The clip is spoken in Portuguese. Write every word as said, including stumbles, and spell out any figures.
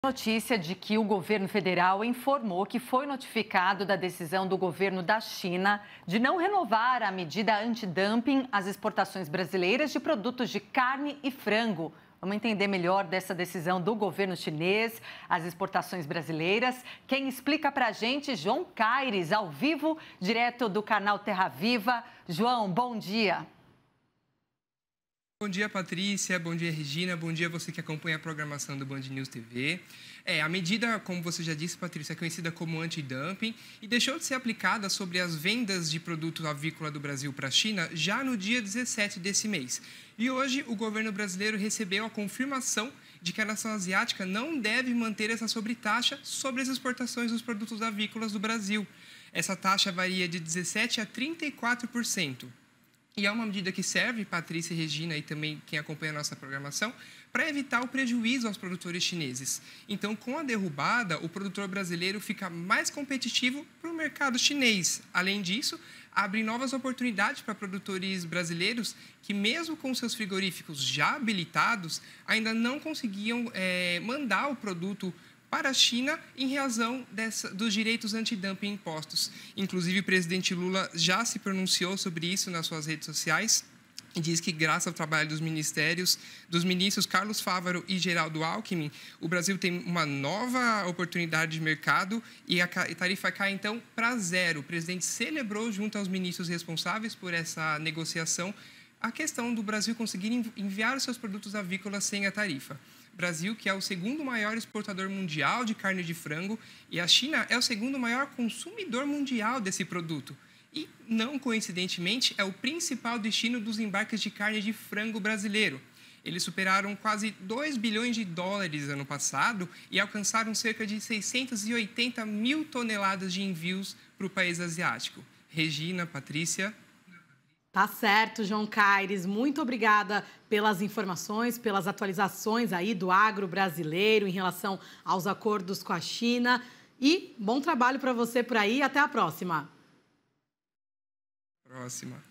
Notícia de que o governo federal informou que foi notificado da decisão do governo da China de não renovar a medida antidumping às exportações brasileiras de produtos de carne e frango. Vamos entender melhor dessa decisão do governo chinês, as exportações brasileiras. Quem explica para a gente, João Caires, ao vivo, direto do canal Terra Viva. João, bom dia. Bom dia, Patrícia. Bom dia, Regina. Bom dia a você que acompanha a programação do Band News T V. É, a medida, como você já disse, Patrícia, é conhecida como antidumping e deixou de ser aplicada sobre as vendas de produtos avícola do Brasil para a China já no dia dezessete desse mês. E hoje o governo brasileiro recebeu a confirmação de que a nação asiática não deve manter essa sobretaxa sobre as exportações dos produtos avícolas do Brasil. Essa taxa varia de dezessete por cento a trinta e quatro por cento. E é uma medida que serve, Patrícia e Regina, e também quem acompanha a nossa programação, para evitar o prejuízo aos produtores chineses. Então, com a derrubada, o produtor brasileiro fica mais competitivo para o mercado chinês. Além disso, abre novas oportunidades para produtores brasileiros que, mesmo com seus frigoríficos já habilitados, ainda não conseguiam é, mandar o produto para a China em razão dessa, dos direitos antidumping impostos. Inclusive, o presidente Lula já se pronunciou sobre isso nas suas redes sociais e diz que, graças ao trabalho dos ministérios, dos ministros Carlos Fávaro e Geraldo Alckmin, o Brasil tem uma nova oportunidade de mercado e a tarifa cai, então, para zero. O presidente celebrou, junto aos ministros responsáveis por essa negociação, a questão do Brasil conseguir enviar os seus produtos avícolas sem a tarifa. Brasil, que é o segundo maior exportador mundial de carne de frango, e a China é o segundo maior consumidor mundial desse produto. E, não coincidentemente, é o principal destino dos embarques de carne de frango brasileiro. Eles superaram quase dois bilhões de dólares ano passado e alcançaram cerca de seiscentas e oitenta mil toneladas de envios para o país asiático. Regina, Patrícia... Tá certo, João Caires. Muito obrigada pelas informações, pelas atualizações aí do agro brasileiro em relação aos acordos com a China. E bom trabalho para você por aí. Até a próxima. Próxima.